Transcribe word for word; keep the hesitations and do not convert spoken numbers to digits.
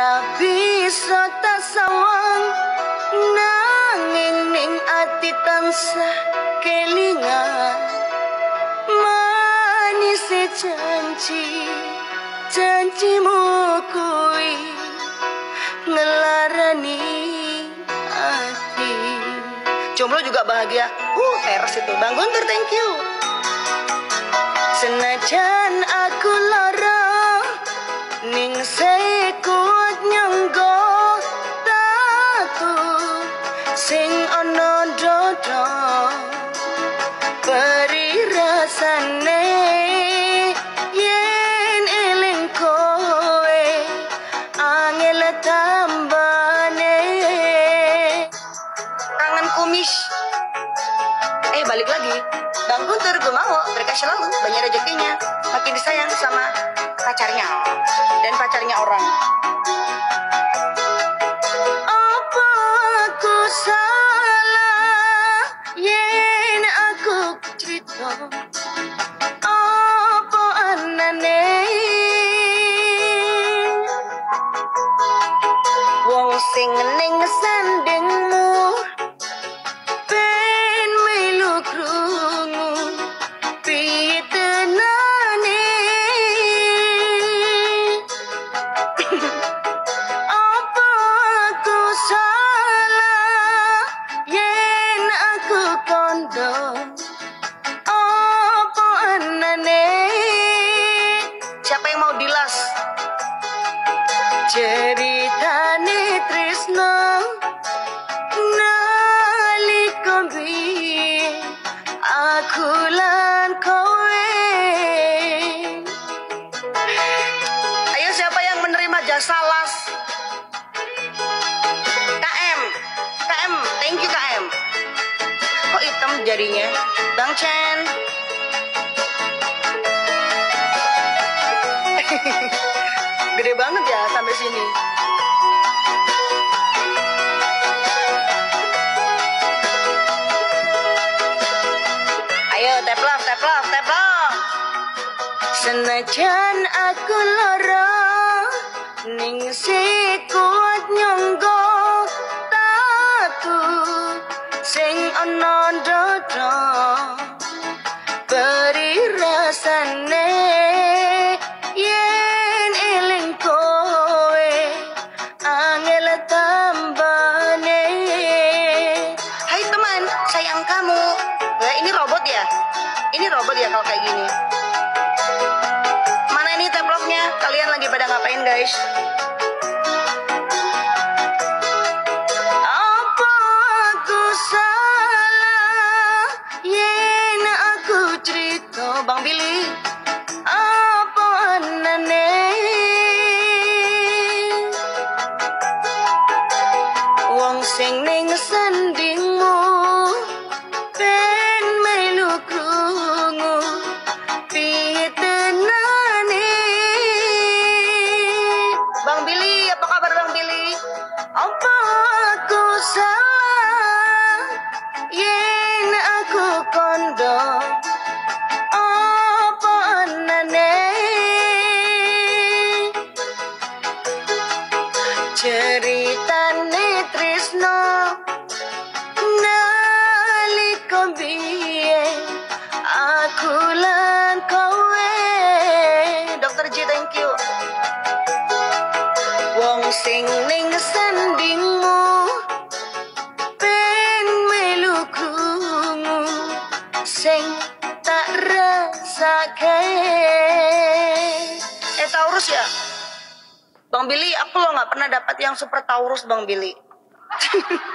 Ora bisa tak sawang nanging ning ati tansah kelingan manis janji janjimu kuwi ngelarani hati. Jomblo juga bahagia. Uh, heres itu. Bang Guntur, thank you. Senajan aku lara ning sekuat nyanggo tatu sing ana dodo beri rasane yen eling kowe angel tambane. Kangen kumis. Eh balik lagi. Bang Guntur gue mau mereka selalu banyak rezekinya, makin disayang sama pacarnya dan pacarnya orang. Apa aku salah yen aku cerita apa anane wong sing ning sandingmu ben melu krungu piye tenane. Apa aku salah yen aku kondo apa anane. Siapa yang mau dilas ceritane tresno nalika biyen aku lan kowe. Ayo siapa yang menerima jasa las? K M, K M, thank you K M. Kok hitam jarinya? Bang Chen. Gede banget ya sampai sini. Ayo tap love, tap love, tap love. Senajan aku lara ning sekuat nyanggo tatu sing ana dodo beri rasane yen eling kowe angel tambane. Hai teman, sayang kamu. Nah, ini robot ya? Ini robot ya kalau kayak gini. Mana ini tab love-nya? Kalian lagi pada ngapain guys? Apa aku salah yen aku cerita Bang Billy apa anane wong sing ning sandingmu ben melu krungu piye tenane. Bang Billy, apa kabar Bang Billy? Apa aku salah yen aku kondo apa anane. Ceritane tresno nalika biyen aku lan kowe. Dokter J, thank you. Wong sing ning sandingmu ben melu krungu sing tak rasake. Eh Taurus ya? Bang Billy, aku lo nggak pernah dapat yang super Taurus Bang Billy.